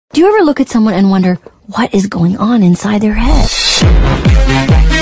Do you ever look at someone and wonder what is going on inside their head?